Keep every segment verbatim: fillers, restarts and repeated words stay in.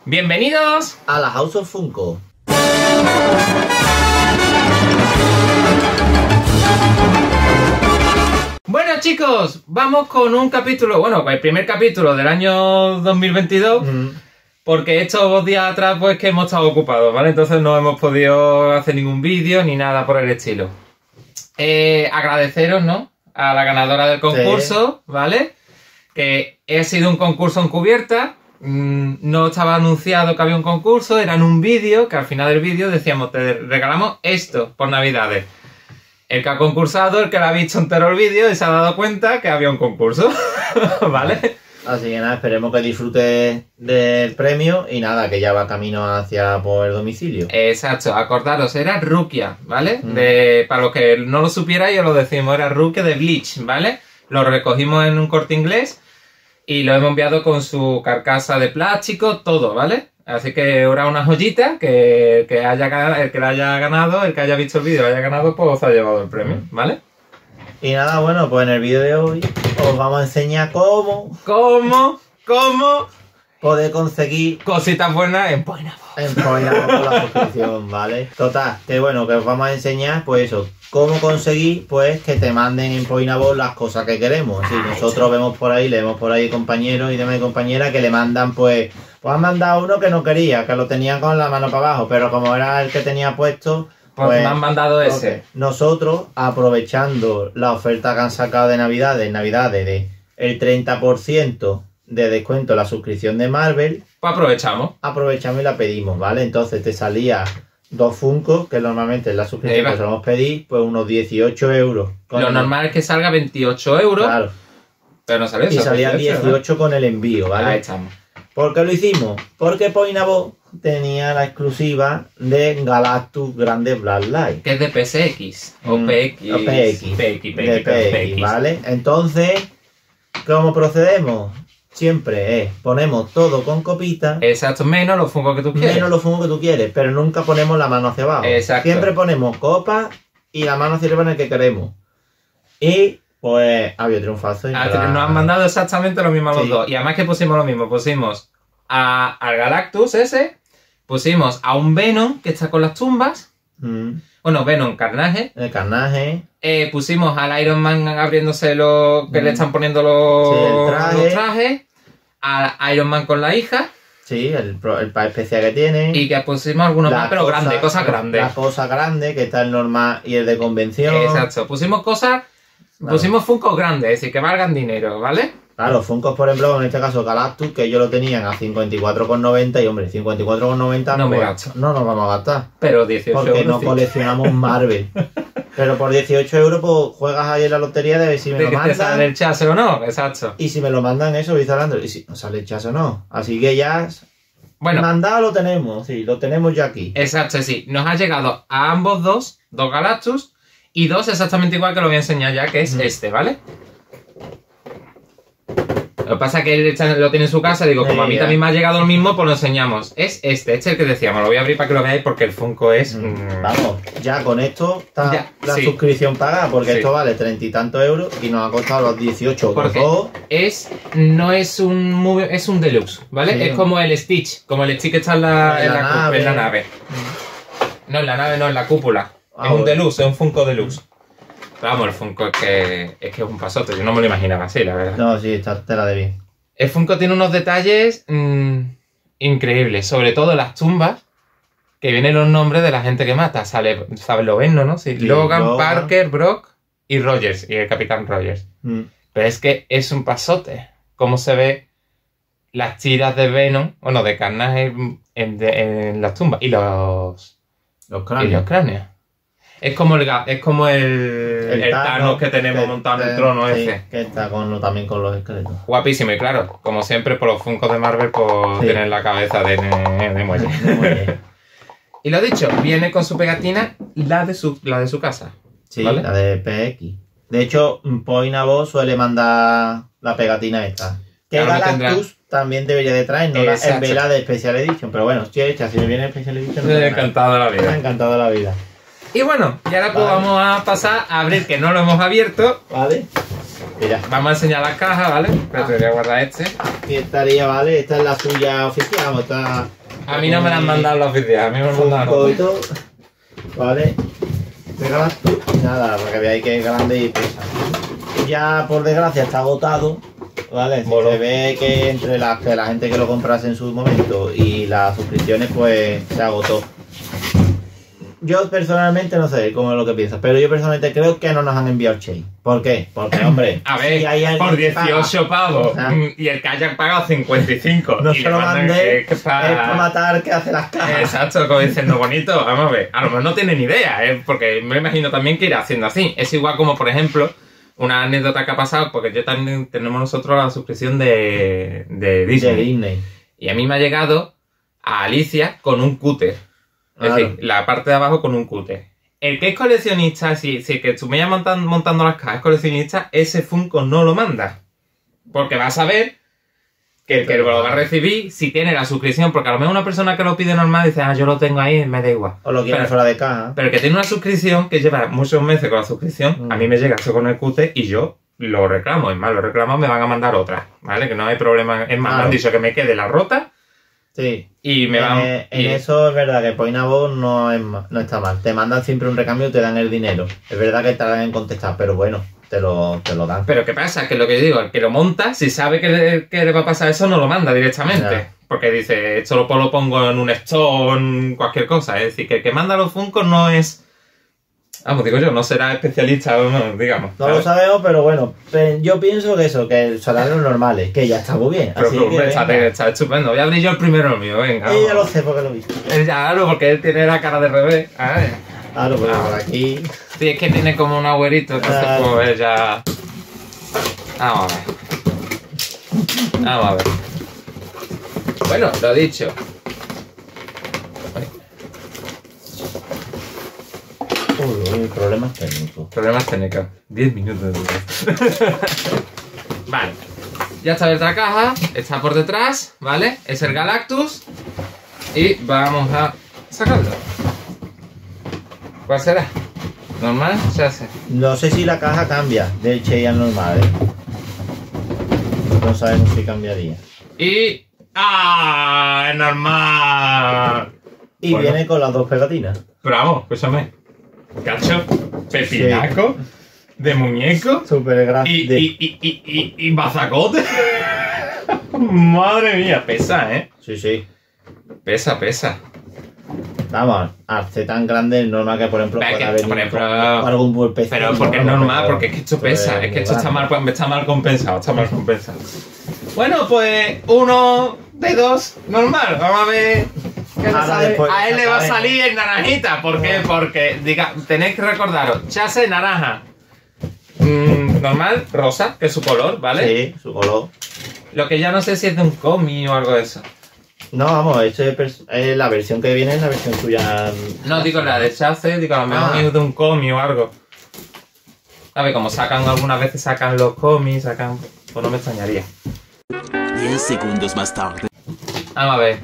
Bienvenidos a la House of Funko. Bueno chicos, vamos con un capítulo, bueno, el primer capítulo del año dos mil veintidós, mm. porque estos días atrás pues que hemos estado ocupados, ¿vale? Entonces no hemos podido hacer ningún vídeo ni nada por el estilo. Eh, agradeceros, ¿no?, a la ganadora del concurso, sí. ¿Vale? Que ha sido un concurso encubierta, mm, no estaba anunciado que había un concurso, era en un vídeo, que al final del vídeo decíamos, te regalamos esto por Navidades. El que ha concursado, el que lo ha visto entero el vídeo y se ha dado cuenta que había un concurso, ¿vale? Así que nada, esperemos que disfrute del premio y nada, que ya va camino hacia por el domicilio. Exacto, acordaros, era Rukia, ¿vale? Mm. De, para los que no lo supierais, os lo decimos, era Rukia de Bleach, ¿vale? Lo recogimos en un Corte Inglés y lo hemos enviado con su carcasa de plástico, todo, ¿vale? Así que ahora una joyita, que, que haya ganado, el que la haya ganado, el que haya visto el vídeo haya ganado, pues os ha llevado el premio, ¿vale? Y nada, bueno, pues en el vídeo de hoy os vamos a enseñar cómo... ¿Cómo? ¿Cómo? Poder conseguir... cositas buenas en Poinavoz. En Poinavoz con la suscripción, ¿vale? Total, que bueno, que os vamos a enseñar, pues eso, cómo conseguir, pues, que te manden en Poinavoz las cosas que queremos. Sí, nosotros vemos por ahí, leemos por ahí compañeros y demás compañeras que le mandan, pues... Pues han mandado uno que no quería, que lo tenían con la mano para abajo, pero como era el que tenía puesto... Pues, pues me han mandado ese. Okay. Nosotros, aprovechando la oferta que han sacado de Navidades, Navidades de el treinta por ciento de descuento en la suscripción de Marvel... Pues aprovechamos. Aprovechamos y la pedimos, ¿vale? Entonces te salía dos Funko, que normalmente en la suscripción que solemos pedir, pues unos dieciocho euros. Lo el... normal es que salga veintiocho euros. Claro. Pero no sale eso. Y salía dieciocho, dieciocho con el envío, ¿vale? Ahí estamos. ¿Por qué lo hicimos? Porque Poinavoz tenía la exclusiva de Galactus Grande Black Light. Que es de P S X. O P X. O P X. P X, P X, de P X, ¿vale? Entonces, ¿cómo procedemos? Siempre es, ponemos todo con copita. Exacto, menos los fungos que tú quieres. Menos los fungos que tú quieres, pero nunca ponemos la mano hacia abajo. Exacto. Siempre ponemos copa y la mano hacia arriba en el que queremos. Y... pues había triunfazo. Y ah, la... Nos han mandado exactamente lo mismo a los sí. dos. Y además que pusimos lo mismo. Pusimos a, al Galactus ese. Pusimos a un Venom que está con las tumbas. Mm. Bueno, Venom, Carnage. El Carnage. Eh, pusimos al Iron Man abriéndose lo que mm. le están poniendo los, sí, el traje. los trajes. Al Iron Man con la hija. Sí, el, el par especial que tiene. Y que pusimos algunos la más, pero cosa, grandes, cosas grandes. La cosa grande, que está el normal y el de convención. Exacto. Pusimos cosas... Claro. Pusimos Funkos grandes, es decir, que valgan dinero, ¿vale? Claro, Funkos, por ejemplo, en este caso Galactus, que ellos lo tenían a cincuenta y cuatro con noventa y, hombre, cincuenta y cuatro con noventa no, no, me gasto. no nos vamos a gastar. Pero dieciocho porque euros. Porque no coleccionamos Marvel. Pero por dieciocho euros, pues juegas ahí en la lotería de ver si me de lo que mandan. te sale el chase o no, exacto. Y si me lo mandan eso, voy instalando. Y si no sale el chase o no. Así que ya... Bueno. Mandado lo tenemos, sí, lo tenemos ya aquí. Exacto, sí. Nos ha llegado a ambos dos, dos Galactus, y dos exactamente igual que lo voy a enseñar ya, que es mm. este, ¿vale? Lo que pasa es que él lo tiene en su casa, digo, como a mí también me ha llegado el mismo, pues lo enseñamos. Es este, este es el que decíamos, lo voy a abrir para que lo veáis porque el Funko es... Mm, vamos, ya con esto está ya, la sí. suscripción pagada, porque sí. Esto vale treinta y tantos euros y nos ha costado los dieciocho. Porque todo. es, no es un movie, es un deluxe, ¿vale? Sí. Es como el Stitch, como el Stitch que está en la, en la, en la, nave. En la nave. No, en la nave no, en la cúpula. Ah, es un deluxe, es un Funko deluxe. Pero vamos, el Funko es que, es que es un pasote, yo no me lo imaginaba así, la verdad. No, sí, está tela de bien. El Funko tiene unos detalles mmm, increíbles, sobre todo las tumbas, que vienen los nombres de la gente que mata. Sale, ¿sabes lo ven, no? Sí, sí, Logan, Logan, Parker, Brock y Rogers, y el Capitán Rogers. Mm. Pero es que es un pasote. Cómo se ve las tiras de Venom, bueno, de Carnage en, de, en las tumbas y los, los cráneos. Y los cráneos. Es como el, es como el, el, el Thanos que tenemos que, montado en el trono sí, ese. Que está con, también con los esqueletos. Guapísimo, y claro, como siempre, por los Funkos de Marvel, pues sí. Tienen la cabeza de, de, de muelle. De muelle. Y lo dicho, viene con su pegatina, la de su, la de su casa. Sí, ¿vale? La de P X. De hecho, Poinavoz suele mandar la pegatina esta. Que claro, Galactus tendrá... también debería de traer, no la, en vela de Special Edition. Pero bueno, si hecha, si me viene Special Edition... Me ha encantado la vida. Me ha encantado la vida. Y bueno, y ahora pues vale. Vamos a pasar a abrir, que no lo hemos abierto. Vale. Mira. Vamos a enseñar las cajas, ¿vale? Pero te voy a guardar este. Aquí estaría, ¿vale? Esta es la suya oficial. Vamos, está... A mí no me la han mandado la oficial, a mí me la han mandado. Funko y todo. Vale. De Galactus. Nada, para que veáis que es grande y pesa. Ya por desgracia está agotado. Vale, Bueno. se ve que entre las que la gente que lo comprase en su momento y las suscripciones pues se agotó. Yo personalmente no sé cómo es lo que piensas, pero yo personalmente creo que no nos han enviado Chase. ¿Por qué? Porque, hombre, A ver, si hay alguien por que paga- dieciocho pavos Ajá. mm, y el que hayan pagado cincuenta y cinco No y se le lo mandan mandé, que- es que pa- para matar que hace las cajas. Exacto, como dicen, no bonito, vamos a ver, a lo mejor no tienen idea, ¿eh? Porque me imagino también que irá haciendo así. Es igual como, por ejemplo, una anécdota que ha pasado, porque yo también tenemos nosotros la suscripción de, de Disney. De Disney. Y a mí me ha llegado a Alicia con un cúter. Es Claro. decir, la parte de abajo con un cúter. El que es coleccionista, si, si el que estuviera montando, montando las cajas es coleccionista, ese Funko no lo manda. Porque va a saber que el que Pero- lo va a recibir, si tiene la suscripción, porque a lo mejor una persona que lo pide normal dice, ah, yo lo tengo ahí, me da igual. O lo quieren Pero- fuera de caja. Pero el que tiene una suscripción, que lleva muchos meses con la suscripción, Mm. a mí me llega eso con el cúter y yo lo reclamo. Es más, lo reclamo, me van a mandar otra, ¿vale? Que no hay problema. Es más, me Claro. han dicho que me quede la rota Sí. y me en, van... eh, en y- eso es verdad que Poinabo no, es ma- no está mal. Te mandan siempre un recambio y te dan el dinero. Es verdad que tardan en contestar, pero bueno, te lo, te lo dan. Pero ¿qué pasa? Que lo que yo digo, el que lo monta, si sabe que le, que le va a pasar eso, no lo manda directamente. Ya. Porque dice, esto lo, lo pongo en un store o en cualquier cosa. Es decir, que el que manda los Funkos no es... Vamos, digo yo, no será especialista o no, digamos. No lo ¿sabes? sabemos, pero bueno, pe- yo pienso que eso, que el salario normales, que ya está muy bien. Pero, Así pero, que está, venga. está estupendo. Voy a abrir yo el primero mío, venga. Eh, ya vamos. lo sé porque lo he visto. Eh, Claro, porque él tiene la cara de revés. A ver. Claro, pero Ah. por aquí. Sí, es que tiene como un agüerito, entonces Claro. pues ya... Vamos a ver. Vamos a ver. Bueno, lo dicho. Uy, uy, problemas técnicos. Problemas técnicos. diez minutos de duración. Vale. Ya está abierta la caja. Está por detrás, ¿vale? Es el Galactus. Y vamos a sacarlo. ¿Cuál será? ¿Normal? Se hace. No sé si la caja cambia del Chey al normal, ¿eh? No sabemos si cambiaría. Y... ¡Ah! ¡Es normal! Y Bueno. viene con las dos pegatinas. Pero vamos, escúchame. Cacho, pepinaco, de muñeco Súper y, grande. y, y, y, y, y bazacote. Madre mía, pesa, ¿eh? Sí, sí. Pesa, pesa. Vamos, al ser tan grande es normal que, por ejemplo, Pero es pueda que, venir por ejemplo, con algún golpe. Pero porque es normal, porque es que esto pesa, es que esto está mal, está mal compensado, está mal compensado. Bueno, pues uno de dos, normal. Vamos a ver qué le Ahora sale. después A él le va a sacaremos. salir el naranjita. ¿Por qué? Porque diga, tenéis que recordaros, chasis naranja. Mm, normal, rosa, que es su color, ¿vale? Sí, su color. Lo que ya no sé si es de un cómic o algo de eso. No, vamos, esto es, pers- es la versión que viene, es la versión suya. No, digo la de chasis, digo a lo mejor Ah. es de un cómic o algo. A ver, como sacan algunas veces, sacan los cómics, sacan... Pues no me extrañaría. Diez segundos más tarde. Vamos a ver.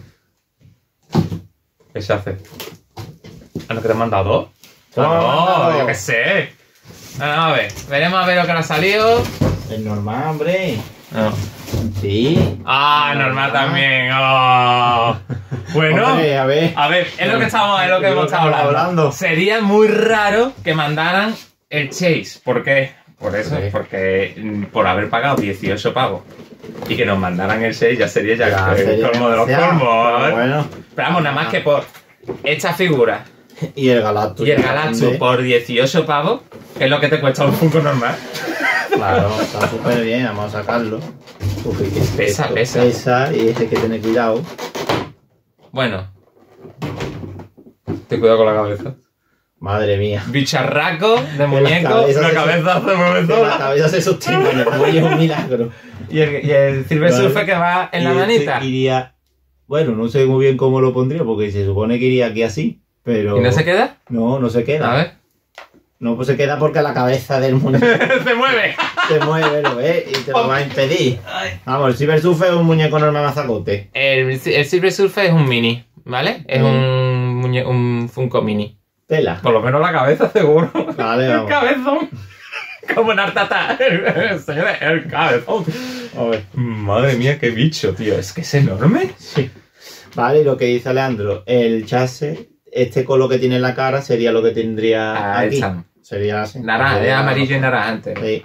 ¿Qué se hace? ¿A lo que te han mandado dos? ¿Te lo han Ah, no, mandado? yo qué sé. Vamos a ver. Veremos a ver lo que le ha salido. Es normal, hombre. No. Sí. Ah, normal también. Oh. Bueno. Hombre, a ver. A ver, es lo que estamos, es lo que Es hemos lo que estado estamos hablando. hablando. Sería muy raro que mandaran el Chase. ¿Por qué? Por eso, Sí. porque mm, por haber pagado dieciocho pavos y que nos mandaran el Chase ya sería ya, Ya, el sería colmo de los demasiado, colmos. pero ¿eh? bueno. Pero vamos, nada más que por esta figura Y el Galactus. y el Galactus por dieciocho pavos, que es lo que te cuesta un Funko normal. Claro, está súper bien, vamos a sacarlo. Uf, y que Pesa, esto pesa. Pesa y hay que tener cuidado. Bueno. Ten cuidado con la cabeza. Madre mía. Bicharraco de la muñeco, cabeza la se- cabeza se mueve Que la sola. cabeza se sostiene en el cuello, es un milagro. Y el, y el Silver Vale. Surfer que va en la Y este manita. iría... Bueno, no sé muy bien cómo lo pondría, porque se supone que iría aquí así, pero... ¿Y no se queda? No, no se queda. A ver. No, pues se queda porque la cabeza del muñeco se mueve. se mueve, ¿lo ves? Y te lo va a impedir. Vamos, el Silver Surfer es un muñeco normal mazacote. El, el Silver Surfer es un mini, ¿vale? Es Mm. un, muñe- un Funko mini. Tela. Por lo menos la cabeza, seguro. Vale, El vamos. cabezón. Como en Artata. Señores, el cabezón. A ver. Madre mía, qué bicho, tío. Es que es enorme. Sí. Vale, y lo que dice Leandro, el chasis, este color que tiene en la cara sería lo que tendría Ah, aquí. está. Sería así. Naranja, es Sería- amarillo y naranja. Sí.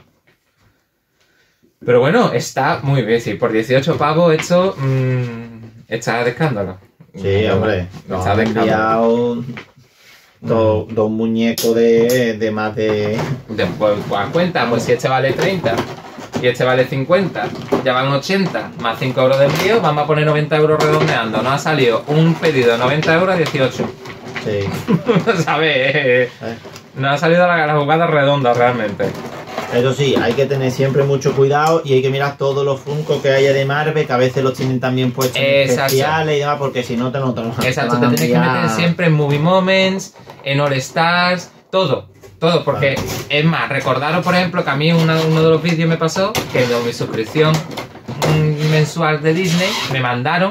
Pero bueno, está muy bien. Sí, por dieciocho pavos esto mmm, está de escándalo. Sí, No, hombre. no, Nos está han de escándalo. enviado dos, dos muñecos de, de más de... Después, pues cuenta, pues si este vale treinta y este vale cincuenta, ya van ochenta, más cinco euros de envío, vamos a poner noventa euros redondeando. Nos ha salido un pedido de noventa euros a dieciocho. Sí. ¿Sabes? Eh, ¿eh? Nos ha salido la, la jugada redonda realmente. Eso sí, hay que tener siempre mucho cuidado y hay que mirar todos los Funko que haya de Marvel, que a veces los tienen también puestos en Exacto. especiales y demás, porque si no te no te lo Exacto, van te a tienes que enviar. meter siempre en Movie Moments, en All Stars, todo. Todo, porque Vale. es más, recordaros por ejemplo que a mí una- uno de los vídeos me pasó que con mi suscripción mm, mensual de Disney me mandaron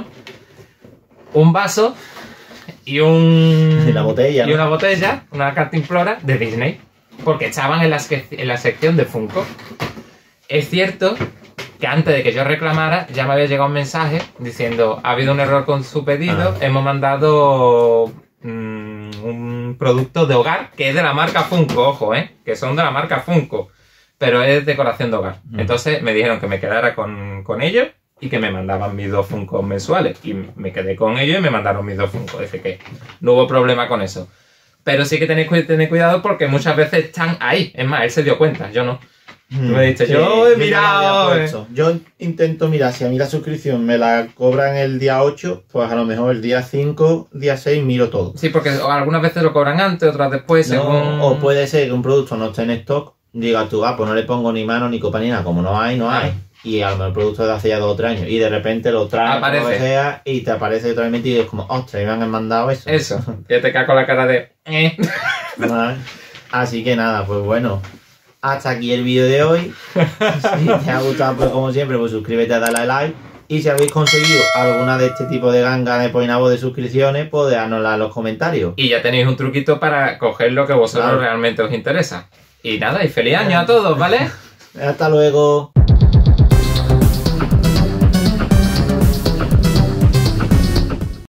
un vaso y un Y la botella, y ¿no? una botella, una cantimplora de Disney, porque estaban en la, sec- en la sección de Funko. Es cierto que antes de que yo reclamara ya me había llegado un mensaje diciendo ha habido un error con su pedido, Ah. hemos mandado mm, un producto de hogar que es de la marca Funko, ojo, eh, que son de la marca Funko, pero es decoración de hogar. Mm. Entonces me dijeron que me quedara con, con ellos y que me mandaban mis dos Funko mensuales. Y me quedé con ellos y me mandaron mis dos Funko. Dice que no hubo problema con eso. Pero sí que tenéis que tener cuidado porque muchas veces están ahí. Es más, él se dio cuenta, yo no. Mm, me diste, yo he yo ya lo mirado, había eh. puesto. Yo intento mirar, si a mí la suscripción me la cobran el día ocho, pues a lo mejor el día cinco, día seis miro todo. Sí, porque algunas veces lo cobran antes, otras después, No, según... o puede ser que un producto no esté en stock, digas tú, ah, pues no le pongo ni mano ni copa ni nada, como no hay, no hay. Y a lo mejor el producto es de hace ya dos o tres años. Y de repente lo traes, Aparece. lo que sea, y te aparece totalmente y es como, ostras, me han mandado eso. Eso, que te cae con la cara de... eh. Vale. Así que nada, pues bueno, hasta aquí el vídeo de hoy. Si te ha gustado, pues como siempre, pues suscríbete, dale a like. Y si habéis conseguido alguna de este tipo de gangas de Poinabo de suscripciones, pues dejárnosla en los comentarios. Y ya tenéis un truquito para coger lo que vosotros Claro. realmente os interesa. Y nada, y feliz año a todos, ¿vale? Hasta luego.